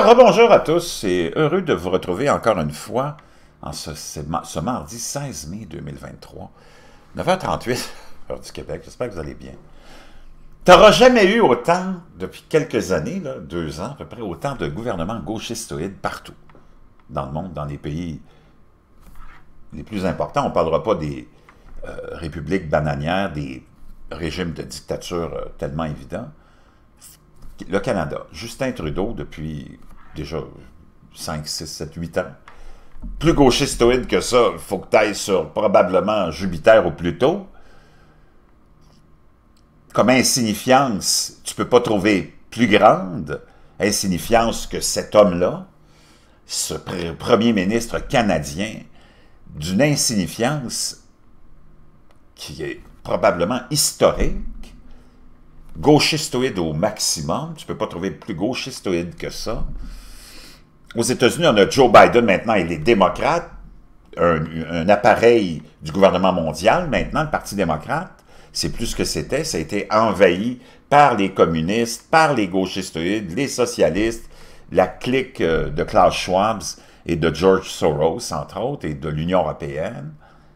rebonjour à tous et heureux de vous retrouver encore une fois en ce mardi 16 mai 2023, 9h38, heure du Québec. J'espère que vous allez bien. Tu n'auras jamais eu autant, depuis quelques années, là, 2 ans à peu près, autant de gouvernements gauchistoïdes partout dans le monde, dans les pays les plus importants. On ne parlera pas des républiques bananières, des régimes de dictature tellement évidents. Le Canada, Justin Trudeau, depuis déjà 5, 6, 7, 8 ans, plus gauchistoïde que ça, il faut que tu ailles sur probablement Jupiter ou Pluto. Comme insignifiance, tu ne peux pas trouver plus grande insignifiance que cet homme-là, ce premier ministre canadien, d'une insignifiance qui est probablement historique, gauchistoïde au maximum. Tu ne peux pas trouver plus gauchistoïde que ça. Aux États-Unis, on a Joe Biden maintenant et les démocrates, un appareil du gouvernement mondial. Maintenant, le Parti démocrate, c'est plus ce que c'était. Ça a été envahi par les communistes, par les gauchistoïdes, les socialistes, la clique de Klaus Schwab et de George Soros, entre autres, et de l'Union européenne.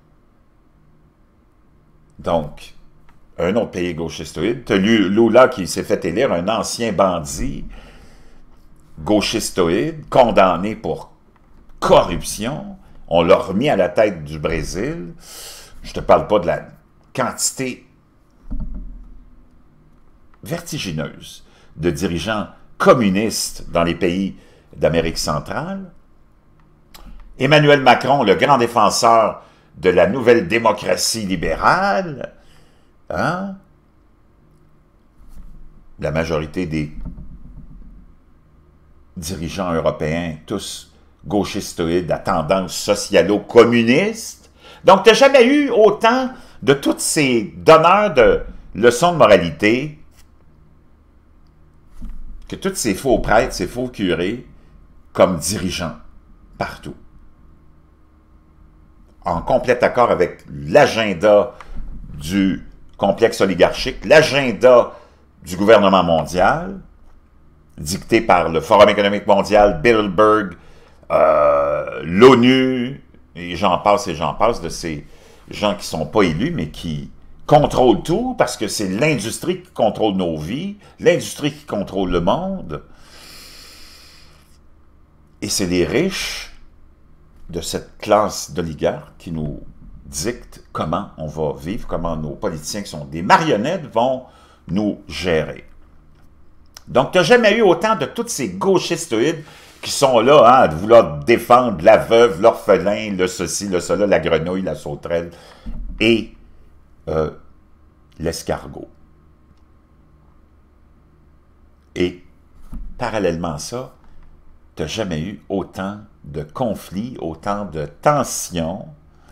Donc, un autre pays gauchistoïde. Tu as Lula qui s'est fait élire, un ancien bandit gauchistoïde, condamné pour corruption. On l'a remis à la tête du Brésil. Je ne te parle pas de la quantité vertigineuse de dirigeants communistes dans les pays d'Amérique centrale. Emmanuel Macron, le grand défenseur de la nouvelle démocratie libérale. Hein? La majorité des dirigeants européens, tous gauchistoïdes à tendance socialo-communiste. Donc, tu n'as jamais eu autant de tous ces donneurs de leçons de moralité que tous ces faux prêtres, ces faux curés, comme dirigeants, partout. En complet accord avec l'agenda du complexe oligarchique, l'agenda du gouvernement mondial, dicté par le Forum économique mondial, Bilderberg, l'ONU, et j'en passe, de ces gens qui ne sont pas élus, mais qui contrôlent tout, parce que c'est l'industrie qui contrôle nos vies, l'industrie qui contrôle le monde, et c'est les riches de cette classe d'oligarques qui nous dictent comment on va vivre, comment nos politiciens qui sont des marionnettes vont nous gérer. Donc, tu n'as jamais eu autant de tous ces gauchistoïdes qui sont là, hein, à vouloir défendre la veuve, l'orphelin, le ceci, le cela, la grenouille, la sauterelle et l'escargot. Et, parallèlement à ça, tu n'as jamais eu autant de conflits, autant de tensions,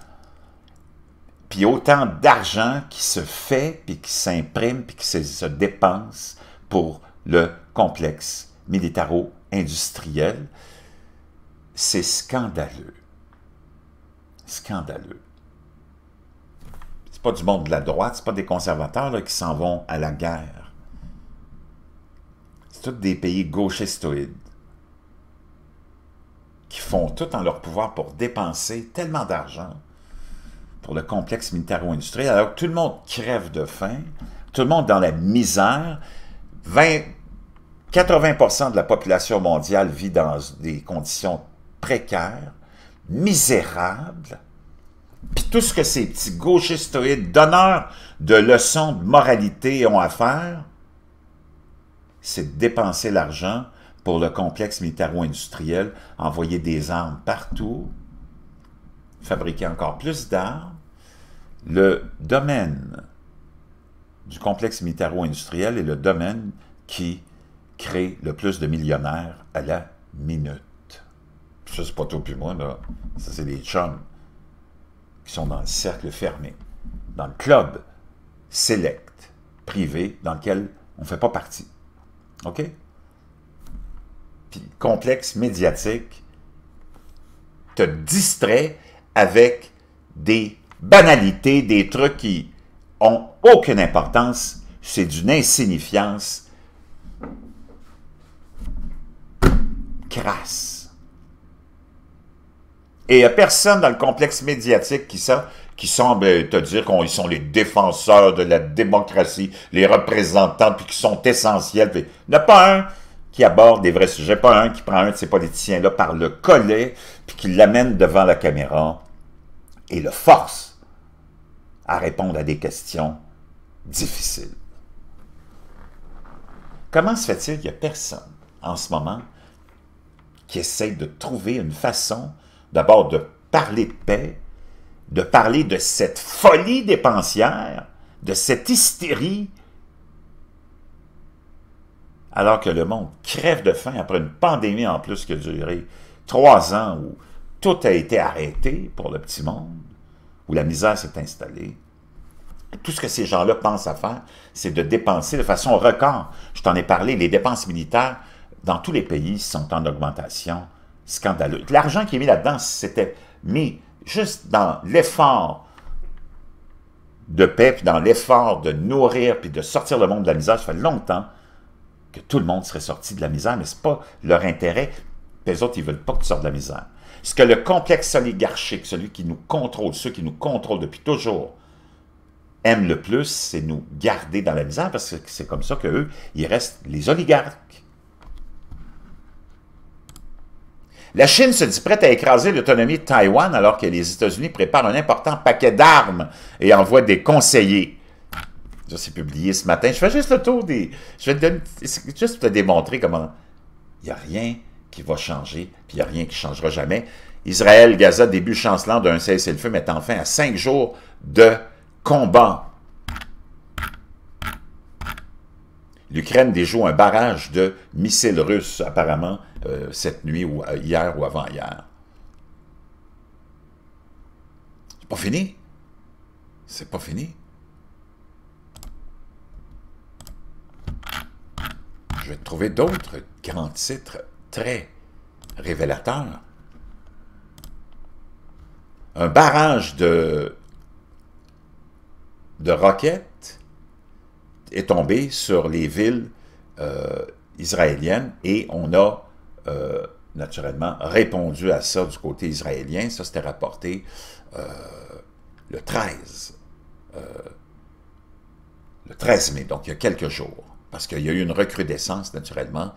puis autant d'argent qui se fait, puis qui s'imprime, puis qui se dépense pour le complexe militaro-industriel. C'est scandaleux. Scandaleux. C'est pas du monde de la droite, c'est pas des conservateurs là, qui s'en vont à la guerre. C'est tous des pays gauchistoïdes qui font tout en leur pouvoir pour dépenser tellement d'argent pour le complexe militaro-industriel, alors que tout le monde crève de faim, tout le monde dans la misère, 80% de la population mondiale vit dans des conditions précaires, misérables, puis tout ce que ces petits gauchistoïdes, donneurs de leçons de moralité ont à faire, c'est de dépenser l'argent pour le complexe militaro-industriel, envoyer des armes partout, fabriquer encore plus d'armes. Le domaine du complexe militaro-industriel est le domaine qui crée le plus de millionnaires à la minute. Ça, c'est pas toi puis moi, là. Ça, c'est les chums qui sont dans le cercle fermé, dans le club select, privé, dans lequel on ne fait pas partie. OK? Puis le complexe médiatique te distrait avec des banalités, des trucs qui ont aucune importance, c'est d'une insignifiance crasse. Et il n'y a personne dans le complexe médiatique qui semble te dire qu'ils sont les défenseurs de la démocratie, les représentants, puis qui sont essentiels. Puis, il n'y en a pas un qui aborde des vrais sujets, pas un qui prend un de ces politiciens-là par le collet, puis qui l'amène devant la caméra et le force à répondre à des questions difficiles. Comment se fait-il qu'il n'y a personne en ce moment qui essaye de trouver une façon, d'abord de parler de paix, de parler de cette folie dépensière, de cette hystérie, alors que le monde crève de faim après une pandémie en plus qui a duré 3 ans où tout a été arrêté pour le petit monde, où la misère s'est installée. Tout ce que ces gens-là pensent à faire, c'est de dépenser de façon record. Je t'en ai parlé, les dépenses militaires dans tous les pays sont en augmentation scandaleuse. L'argent qui est mis là-dedans, c'était mis juste dans l'effort de paix, puis dans l'effort de nourrir, puis de sortir le monde de la misère. Ça fait longtemps que tout le monde serait sorti de la misère, mais ce n'est pas leur intérêt. Les autres, ils ne veulent pas que tu sortes de la misère. Ce que le complexe oligarchique, celui qui nous contrôle, ceux qui nous contrôlent depuis toujours, aiment le plus, c'est nous garder dans la misère, parce que c'est comme ça qu'eux, ils restent les oligarques. La Chine se dit prête à écraser l'autonomie de Taïwan alors que les États-Unis préparent un important paquet d'armes et envoient des conseillers. Ça, c'est publié ce matin. Je fais juste le tour des... Je vais te donner, juste te démontrer comment il n'y a rien qui va changer, puis il n'y a rien qui ne changera jamais. Israël, Gaza, début chancelant d'un cessez-le-feu mettant fin à 5 jours de combat. L'Ukraine déjoue un barrage de missiles russes, apparemment, cette nuit, ou hier ou avant-hier. C'est pas fini. C'est pas fini. Je vais te trouver d'autres grands titres très révélateurs. Un barrage de roquettes est tombé sur les villes israéliennes et on a naturellement répondu à ça du côté israélien. Ça, c'était rapporté le 13 mai, donc il y a quelques jours, parce qu'il y a eu une recrudescence, naturellement,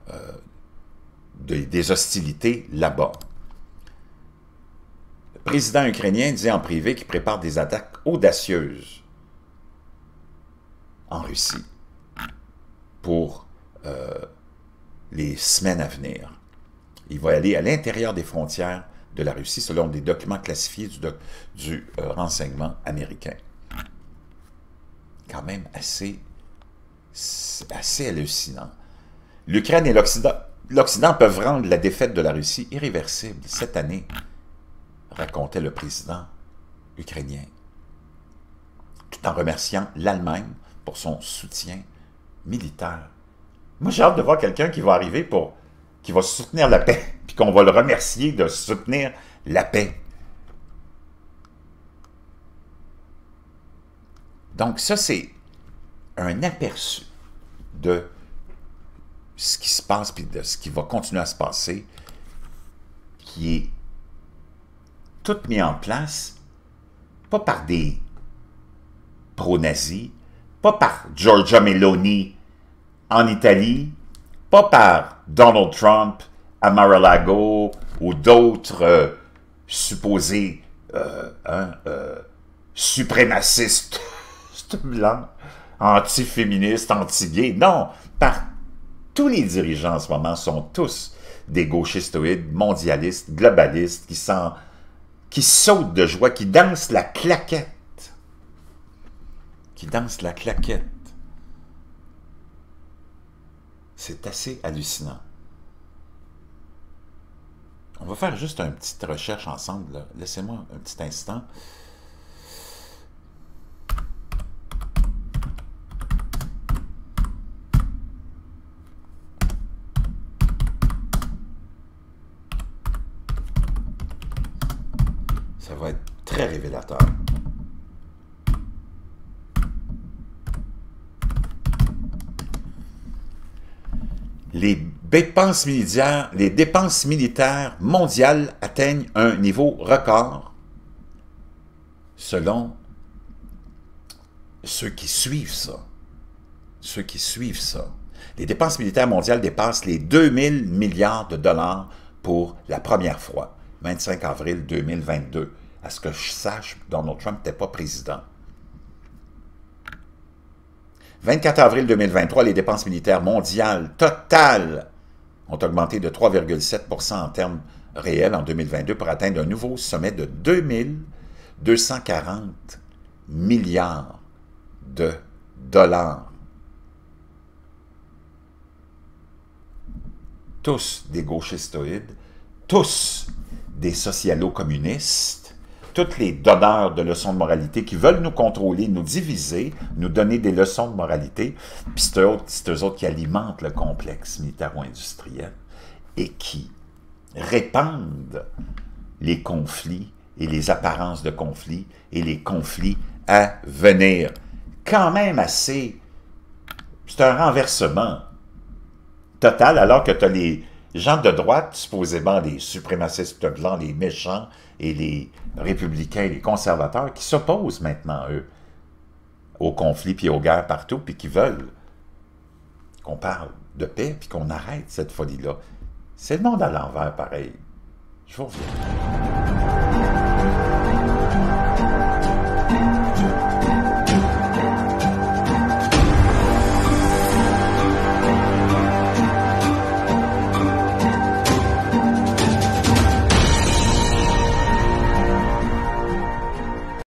des hostilités là-bas. Le président ukrainien dit en privé qu'il prépare des attaques audacieuses en Russie pour les semaines à venir. Il va aller à l'intérieur des frontières de la Russie selon des documents classifiés du renseignement américain. Quand même assez hallucinant. L'Ukraine et l'Occident peuvent rendre la défaite de la Russie irréversible cette année, racontait le président ukrainien, tout en remerciant l'Allemagne pour son soutien militaire. Moi, j'ai hâte de voir quelqu'un qui va arriver qui va soutenir la paix, puis qu'on va le remercier de soutenir la paix. Donc ça, c'est un aperçu de ce qui se passe, puis de ce qui va continuer à se passer, qui est tout mis en place, pas par des pro-nazis, pas par Giorgia Meloni en Italie, pas par Donald Trump à Mar-a-Lago ou d'autres supposés suprémacistes blancs, anti-féministes, anti-gays. Non, par tous les dirigeants en ce moment sont tous des gauchistoïdes, mondialistes, globalistes, qui sautent de joie, qui dansent la claquette. Qui dansent la claquette. C'est assez hallucinant. On va faire juste une petite recherche ensemble. Laissez-moi un petit instant. Ça va être très révélateur. Les les dépenses militaires mondiales atteignent un niveau record selon ceux qui suivent ça. Ceux qui suivent ça. Les dépenses militaires mondiales dépassent les 2000 milliards de dollars pour la première fois, 25 avril 2022. À ce que je sache, Donald Trump n'était pas président. 24 avril 2023, les dépenses militaires mondiales totales ont augmenté de 3,7 % en termes réels en 2022 pour atteindre un nouveau sommet de 2240 milliards de dollars. Tous des gauchistoïdes, tous des socialo-communistes, tous les donneurs de leçons de moralité qui veulent nous contrôler, nous diviser, nous donner des leçons de moralité, puis c'est eux autres qui alimentent le complexe militaro-industriel et qui répandent les conflits et les apparences de conflits et les conflits à venir. Quand même assez... C'est un renversement total, alors que tu as les gens de droite, supposément les suprémacistes blancs, les méchants, et les républicains, les conservateurs, qui s'opposent maintenant, eux, aux conflits puis aux guerres partout, puis qui veulent qu'on parle de paix, puis qu'on arrête cette folie-là. C'est le monde à l'envers, pareil. Je vous reviens.